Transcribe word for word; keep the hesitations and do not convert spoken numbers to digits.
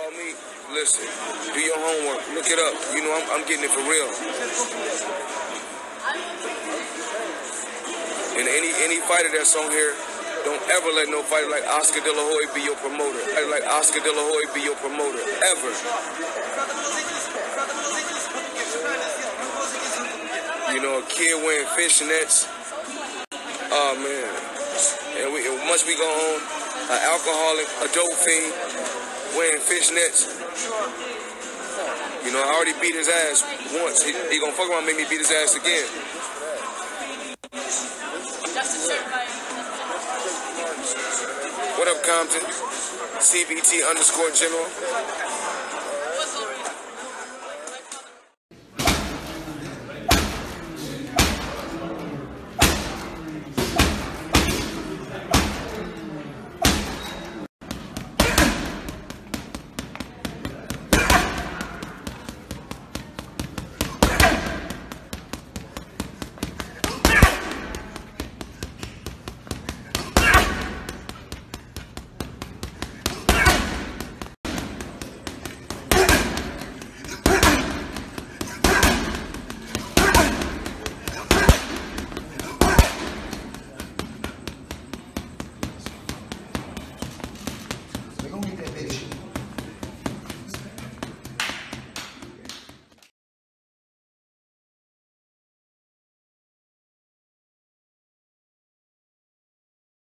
call me, listen, do your homework, look it up. You know, I'm, I'm getting it for real. And any any fighter that's on here, don't ever let no fighter like Oscar De La Hoya be your promoter. Fighter like Oscar De La Hoya be your promoter, ever. You know, a kid wearing fishnets. Oh, man. And, we, and once we go on, an alcoholic, a dope fiend, wearing fishnets. You know, I already beat his ass once. He, he gonna fuck around and make me beat his ass again. What up, Compton? C B T underscore general.